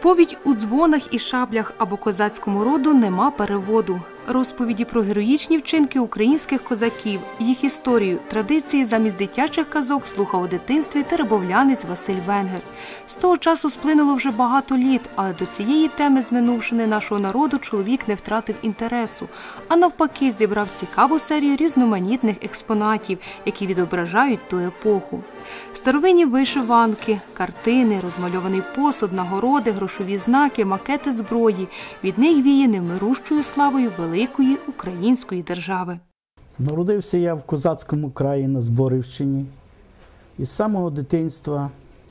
Сповідь у дзвонах і шаблях або козацькому роду нема переводу. Розповіді про героїчні вчинки українських козаків, їх історію, традиції замість дитячих казок слухав у дитинстві теребовлянець Василь Венгер. З того часу сплинуло вже багато літ, але до цієї теми з минувшини нашого народу чоловік не втратив інтересу, а навпаки зібрав цікаву серію різноманітних експонатів, які відображають ту епоху. Старовинні вишиванки, картини, розмальований посуд, нагороди, грошові знаки, макети зброї. Від них віє невмирущою славою великої української держави. Народився я в козацькому краї на Зборівщині. І з самого дитинства,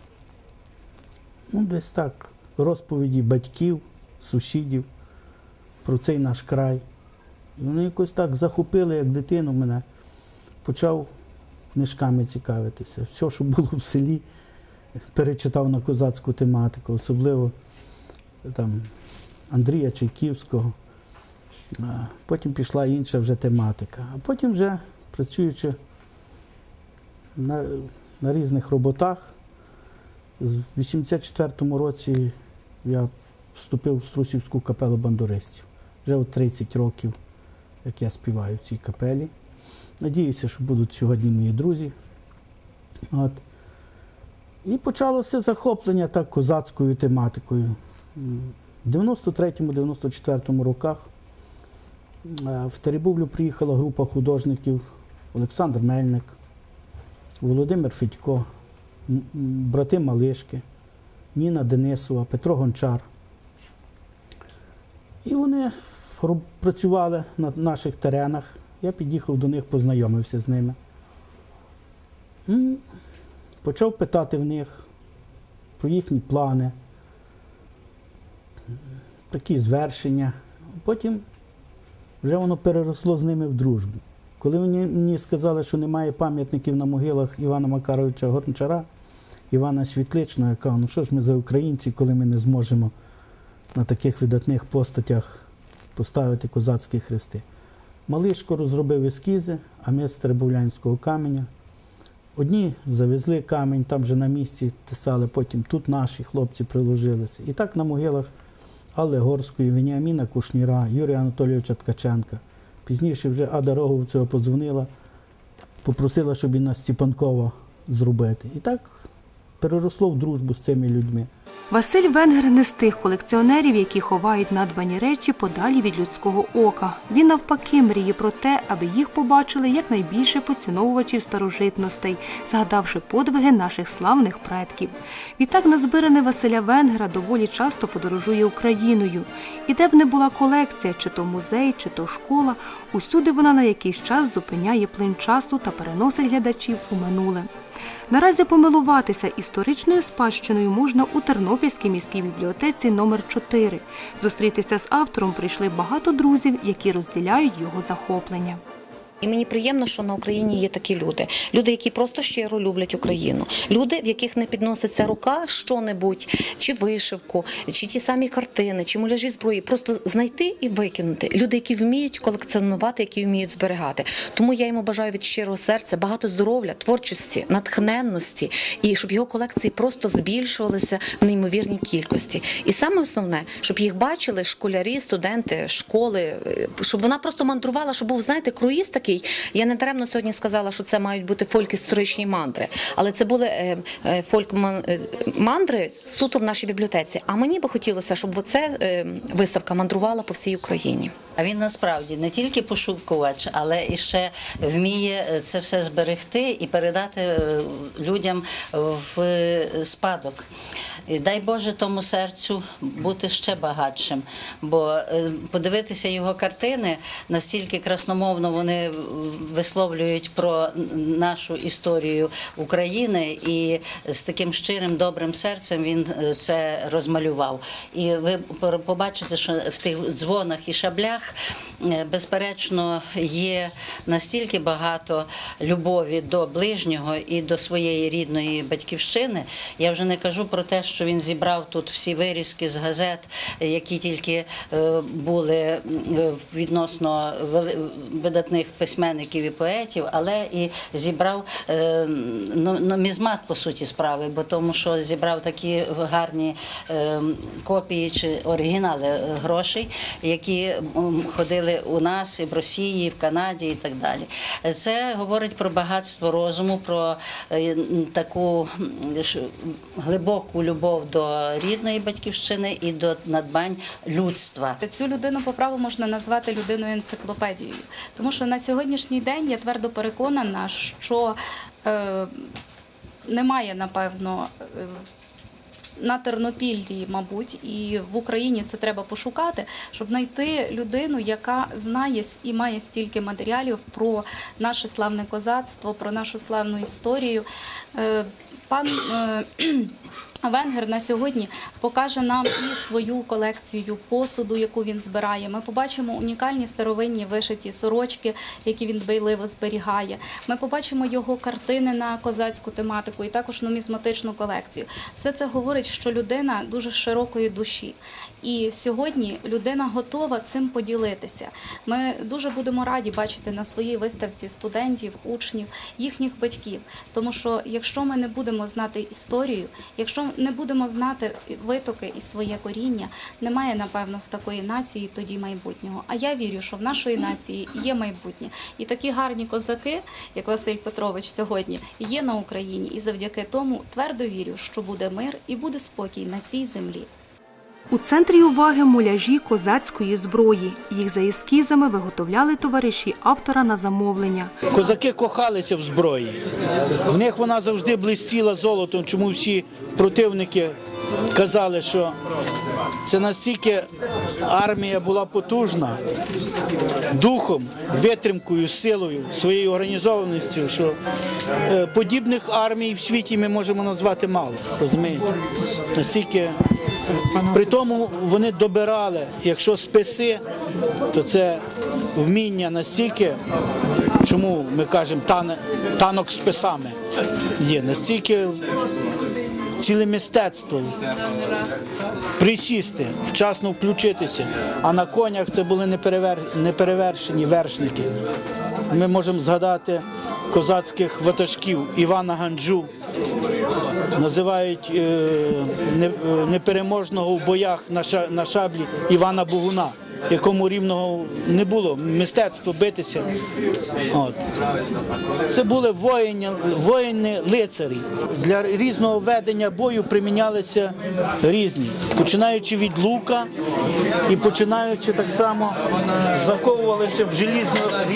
десь так, розповіді батьків, сусідів про цей наш край. І вони якось так захопили, як дитину мене. Почав книжками цікавитися. Все, що було в селі, перечитав на козацьку тематику, особливо там Андрія Чайківського. Потім пішла інша вже тематика. А потім вже, працюючи на різних роботах, в 84-му році я вступив в Струсівську капелу бандуристів. Вже от 30 років, як я співаю в цій капелі. Надіюся, що будуть сьогодні мої друзі. І почалося захоплення так козацькою тематикою. В 93-94 роках в Теребовлю приїхала група художників: Олександр Мельник, Володимир Федько, брати Малишки, Ніна Денисова, Петро Гончар. І вони працювали на наших теренах. Я під'їхав до них, познайомився з ними. Почав питати в них про їхні плани, такі звершення. Потім вже воно переросло з ними в дружбу. Коли мені сказали, що немає пам'ятників на могилах Івана Макаровича Гончара, Івана Світличного, я кажу, що ж ми за українці, коли ми не зможемо на таких видатних постатях поставити козацькі хрести. Малишко розробив ескізи, а ми з теребовлянського каменя. Одні завезли камінь, там вже на місці тисали, потім тут наші хлопці приложилися. І так на могилах Алли Горської, Веніаміна Кушніра, Юрія Анатолійовича Ткаченка. Пізніше вже Ада Роговцева подзвонила, попросила, щоб і на Степанкова зробити. І так переросло в дружбу з цими людьми. Василь Венгер не з тих колекціонерів, які ховають надбані речі подалі від людського ока. Він навпаки мріє про те, аби їх побачили якнайбільше поціновувачів старожитностей, згадавши подвиги наших славних предків. Відтак назбиране Василя Венгера доволі часто подорожує Україною. І де б не була колекція, чи то музей, чи то школа, усюди вона на якийсь час зупиняє плин часу та переносить глядачів у минуле. Наразі помилуватися історичною спадщиною можна у Тернопільській міській бібліотеці номер 4. Зустрітися з автором прийшли багато друзів, які розділяють його захоплення. І мені приємно, що на Україні є такі люди. Люди, які просто щиро люблять Україну. Люди, в яких не підноситься рука що-небудь, чи вишивку, чи ті самі картини, чи муляжі зброї. Просто знайти і викинути. Люди, які вміють колекціонувати, які вміють зберігати. Тому я йому бажаю від щирого серця багато здоров'я, творчості, натхненності. І щоб його колекції просто збільшувалися в неймовірній кількості. І саме основне, щоб їх бачили школярі, студенти, школи, щоб вона просто мандрувала, щоб був, знаєте, круїз такий. Я не даремно сьогодні сказала, що це мають бути фольк-історичні мандри, але це були фольк-мандри суто в нашій бібліотеці. А мені би хотілося, щоб оця виставка мандрувала по всій Україні. А він насправді не тільки пошукувач, але і ще вміє це все зберегти і передати людям в спадок. І дай Боже тому серцю бути ще багатшим, бо подивитися його картини, настільки красномовно вони висловлюють про нашу історію України, і з таким щирим, добрим серцем він це розмалював. І ви побачите, що в тих дзвонах і шаблях, безперечно, є настільки багато любові до ближнього і до своєї рідної батьківщини. Я вже не кажу про те, що він зібрав тут всі вирізки з газет, які тільки були відносно видатних письменників і поетів, але і зібрав нумізмат, по суті справи, бо тому що зібрав такі гарні копії чи оригінали грошей, які ходили у нас і в Росії, і в Канаді і так далі. Це говорить про багатство розуму, про таку глибоку любов до рідної батьківщини і до надбань людства. Цю людину по праву можна назвати людиною-енциклопедією, тому що на сьогоднішній день я твердо переконана, що немає, напевно, на Тернопіллі, мабуть, і в Україні це треба пошукати, щоб знайти людину, яка знає і має стільки матеріалів про наше славне козацтво, про нашу славну історію. Пан Венгер на сьогодні покаже нам і свою колекцію посуду, яку він збирає. Ми побачимо унікальні старовинні вишиті сорочки, які він дбайливо зберігає. Ми побачимо його картини на козацьку тематику і також нумізматичну колекцію. Все це говорить, що людина дуже широкої душі. І сьогодні людина готова цим поділитися. Ми дуже будемо раді бачити на своїй виставці студентів, учнів, їхніх батьків. Тому що якщо ми не будемо знати історію, якщо не будемо знати витоки і своє коріння, немає, напевно, в такої нації тоді майбутнього. А я вірю, що в нашої нації є майбутнє. І такі гарні козаки, як Василь Петрович сьогодні, є на Україні. І завдяки тому твердо вірю, що буде мир і буде спокій на цій землі. У центрі уваги муляжі козацької зброї. Їх за ескізами виготовляли товариші автора на замовлення. Козаки кохалися в зброї. В них вона завжди блистіла золотом, чому всі противники казали, що це настільки армія була потужна духом, витримкою, силою, своєю організованістю, що подібних армій в світі ми можемо назвати мало. Розумієте? Настільки при тому вони добирали, якщо списи, то це вміння настільки, чому ми кажемо танок з списами, є настільки ціле мистецтво, присісти, вчасно включитися, а на конях це були неперевершені вершники. Ми можемо згадати козацьких ватажків Івана Ганджу, називають непереможного в боях на шаблі Івана Богуна, якому рівного не було, мистецтво битися. От. Це були воїни-лицарі. Для різного ведення бою примінялися різні, починаючи від лука і починаючи так само заковувалися в желізно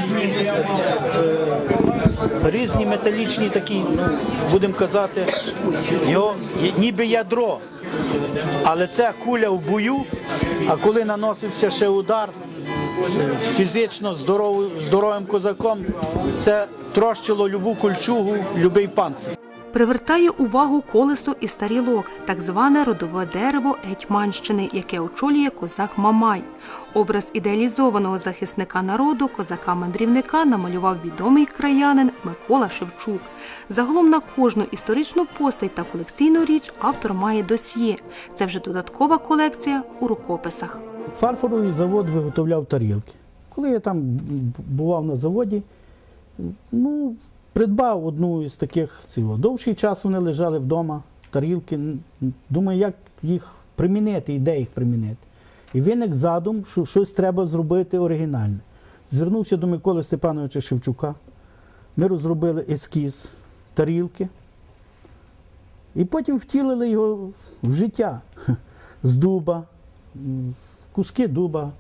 різні металічні такі, будемо казати, його ніби ядро. Але це куля в бою, а коли наносився ще удар фізично здоровим козаком, це трощило любу кольчугу, любий панцир. Привертає увагу колесо і старілок, так зване родове дерево Гетьманщини, яке очолює козак Мамай. Образ ідеалізованого захисника народу, козака-мандрівника намалював відомий краянин Микола Шевчук. Загалом на кожну історичну постать та колекційну річ автор має досьє. Це вже додаткова колекція у рукописах. Фарфоровий завод виготовляв тарілки. Коли я там бував на заводі, придбав одну із таких цілого. Довший час вони лежали вдома, тарілки. Думаю, як їх примінити і де їх примінити. І виник задум, що щось треба зробити оригінальне. Звернувся до Миколи Степановича Шевчука. Ми розробили ескіз тарілки. І потім втілили його в життя. З дуба, куски дуба,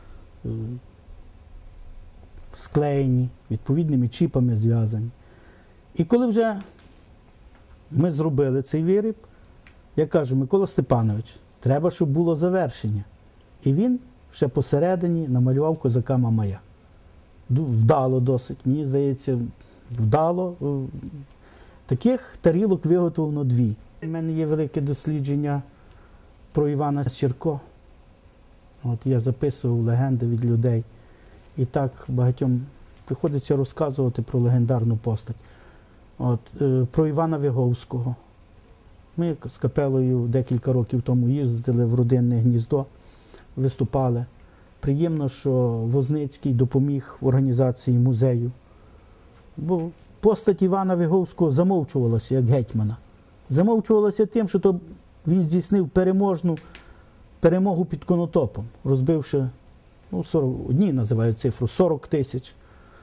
склеєні, відповідними чіпами зв'язані. І коли вже ми зробили цей виріб, я кажу: Микола Степанович, треба, щоб було завершення. І він ще посередині намалював козака Мамая. Вдало досить, мені здається, вдало. Таких тарілок виготовлено 2. У мене є велике дослідження про Івана Сірко. От я записував легенди від людей. І так багатьом приходиться розказувати про легендарну постать. От, про Івана Виговського. Ми з капелою декілька років тому їздили в родинне гніздо, виступали. Приємно, що Возницький допоміг в організації музею. Бо постать Івана Виговського замовчувалася як гетьмана. Замовчувалася тим, що то він здійснив перемогу під Конотопом, розбивши, 40, одні називають цифру, 40 тисяч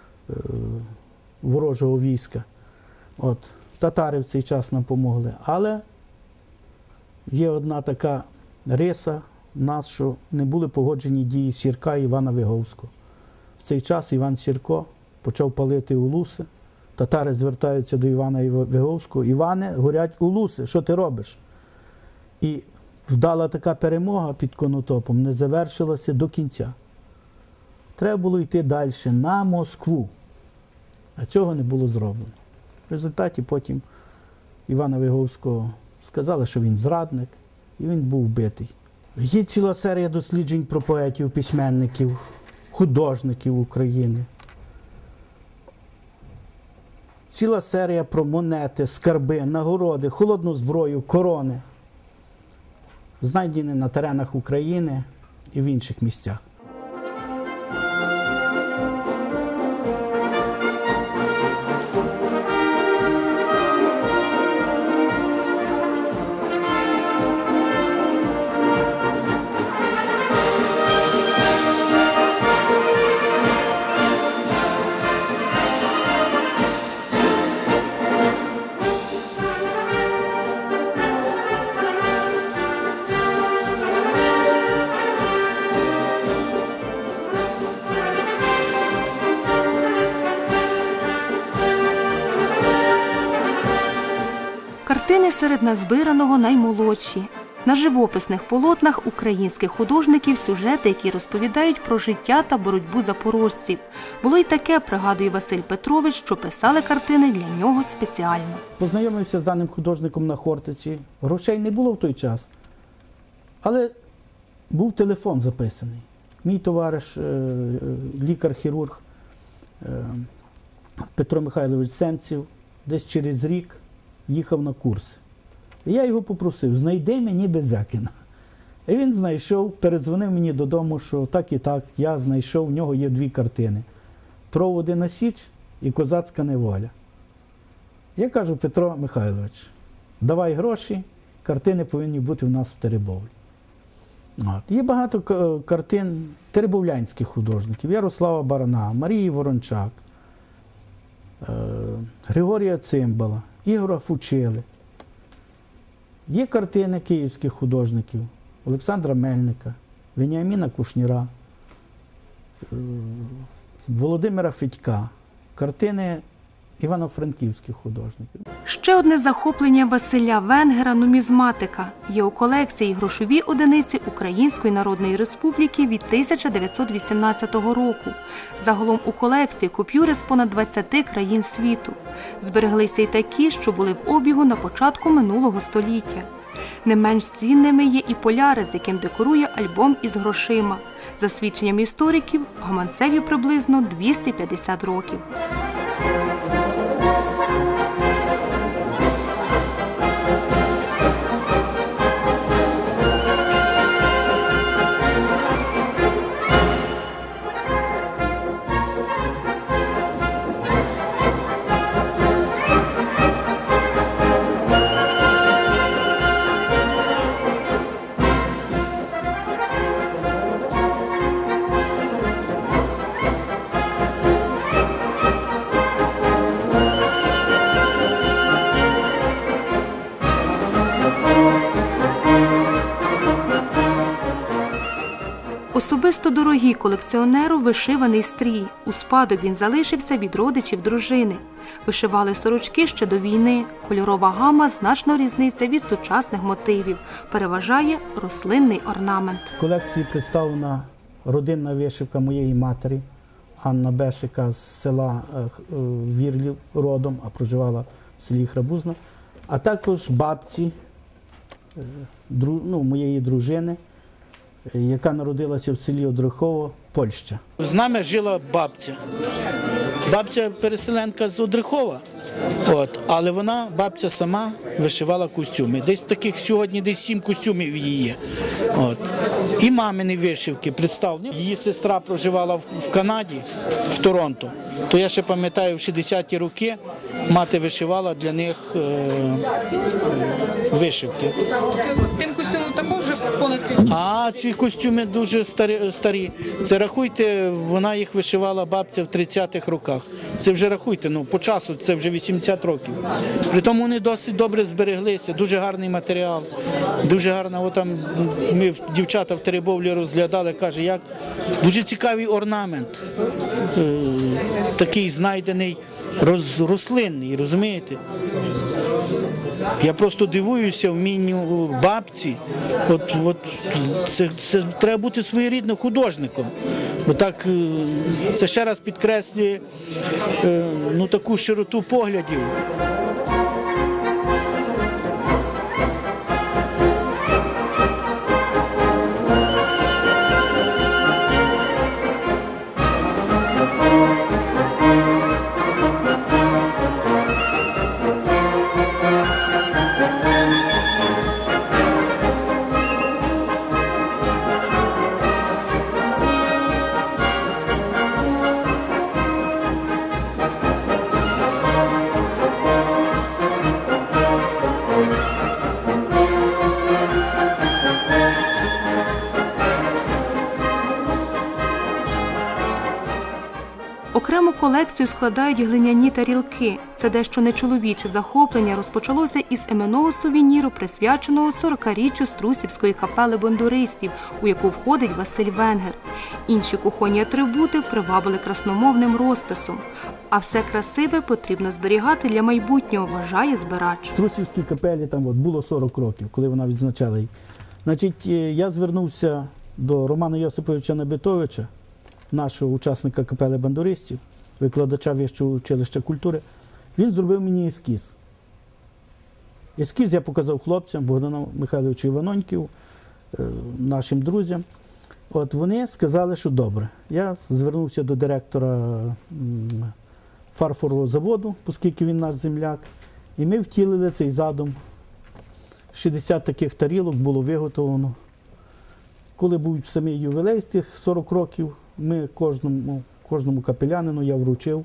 ворожого війська. Татари в цей час нам помогли. Але є одна така риса в нас, що не були погоджені дії Сірка і Івана Виговського. В цей час Іван Сірко почав палити улуси. Татари звертаються до Івана Виговського: «Іване, горять улуси, що ти робиш?» І вдала така перемога під Конотопом не завершилася до кінця. Треба було йти далі, на Москву. А цього не було зроблено. В результаті потім Івана Виговського сказали, що він зрадник, і він був вбитий. Є ціла серія досліджень про поетів, письменників, художників України. Ціла серія про монети, скарби, нагороди, холодну зброю, корони, знайдені на теренах України і в інших місцях. Картини серед назбираного наймолодші. На живописних полотнах українських художників сюжети, які розповідають про життя та боротьбу запорожців. Було й таке, пригадує Василь Петрович, що писали картини для нього спеціально. Познайомився з даним художником на Хортиці. Грошей не було в той час, але був телефон записаний. Мій товариш, лікар-хірург Петро Михайлович Семців, десь через рік їхав на курс. І я його попросив: знайди мені Безякіна. І він знайшов, передзвонив мені додому, що так і так, я знайшов, в нього є 2 картини: «Проводи на Січ» і «Козацька неволя». Я кажу: Петро Михайлович, давай гроші, картини повинні бути в нас в Теребовлі. Є багато картин теребовлянських художників: Ярослава Барана, Марії Ворончак, Григорія Цимбала, Ігора Фучили. Є картини київських художників: Олександра Мельника, Веніаміна Кушніра, Володимира Федька, картини івано-франківських художників. Ще одне захоплення Василя Венгера – нумізматика. Є у колекції грошові одиниці Української Народної Республіки від 1918 року. Загалом у колекції купюри з понад 20 країн світу. Збереглися й такі, що були в обігу на початку минулого століття. Не менш цінними є і поляри, з яким декорує альбом із грошима. За свідченням істориків, гаманцеві приблизно 250 років. Особисто дорогий колекціонеру вишиваний стрій. У спадок він залишився від родичів дружини. Вишивали сорочки ще до війни. Кольорова гама значно різниця від сучасних мотивів. Переважає рослинний орнамент. В колекції представлена родинна вишивка моєї матері Анна Бешика з села Вірлів родом, а проживала в селі Храбузна, а також бабці моєї дружини, яка народилася в селі Одрихово, Польща. З нами жила бабця. Бабця переселенка з Одрихова. Але вона, бабця, сама вишивала костюми. Десь таких сьогодні десь 7 костюмів її є. І мамини вишивки, представлені. Її сестра проживала в Канаді, в Торонто. То я ще пам'ятаю, в 60-ті роки мати вишивала для них вишивки. Тим костюмом також вже понад А ці костюми дуже старі. Це рахуйте, вона їх вишивала бабця в 30-х роках. Це вже рахуйте, по часу це вже 80 років. Притому вони досить добре збереглися, дуже гарний матеріал, дуже гарна. Там ми дівчата в Теребовлі розглядали, каже, як дуже цікавий орнамент, такий знайдений, рослинний, розумієте? Я просто дивуюся вмінню бабці. Це треба бути своєрідним художником. Це ще раз підкреслює таку широту поглядів. Окрему колекцію складають глиняні тарілки. Це дещо нечоловіче захоплення розпочалося із іменного сувеніру, присвяченого 40-річчю Струсівської капели бандуристів, у яку входить Василь Венгер. Інші кухонні атрибути привабили красномовним розписом. А все красиве потрібно зберігати для майбутнього, вважає збирач. Струсівській капелі було 40 років, коли вона відзначала її. Я звернувся до Романа Йосиповича Набитовича, нашого учасника капели бандуристів, викладача Вищого училища культури. Він зробив мені ескіз. Ескіз я показав хлопцям, Богдану Михайловичу Іваноньківу, нашим друзям. Вони сказали, що добре. Я звернувся до директора фарфорового заводу, оскільки він наш земляк, і ми втілили цей задум. 60 таких тарілок було виготовлено. Коли був самий ювілей з тих 40 років, ми кожному капелянину я вручив.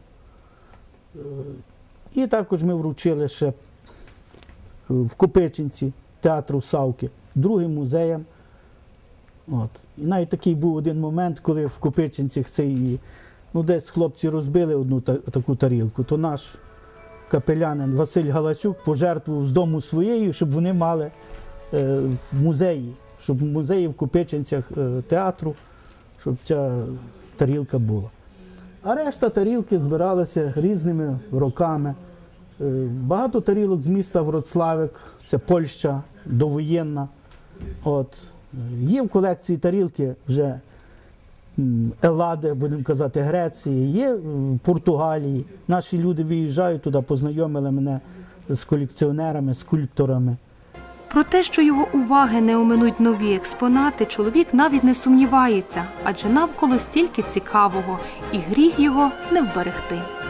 І також ми вручили ще в Копичинці театру Савки, другим музеям. І навіть такий був один момент, коли в Копичинцях десь хлопці розбили одну таку тарілку, то наш капелянин Василь Галачук пожертвував з дому своєю, щоб вони мали в музеї, щоб в музеї в Копичинцях театру, щоб ця тарілка була. А решта тарілки збиралися різними роками. Багато тарілок з міста Вроцлавик, це Польща, довоєнна. Є в колекції тарілки вже Елади, будемо казати, Греції, є в Португалії. Наші люди виїжджають туди, познайомили мене з колекціонерами, скульпторами. Про те, що його уваги не оминуть нові експонати, чоловік навіть не сумнівається, адже навколо стільки цікавого, і гріх його не вберегти.